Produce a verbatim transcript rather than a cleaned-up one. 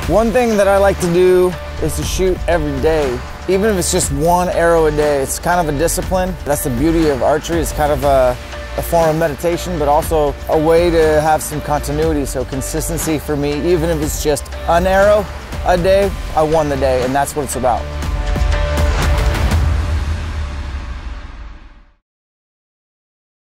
One thing that I like to do is to shoot every day. Even if it's just one arrow a day, it's kind of a discipline. That's the beauty of archery. It's kind of a, a form of meditation, but also a way to have some continuity. So consistency for me, even if it's just an arrow a day, I won the day, and that's what it's about.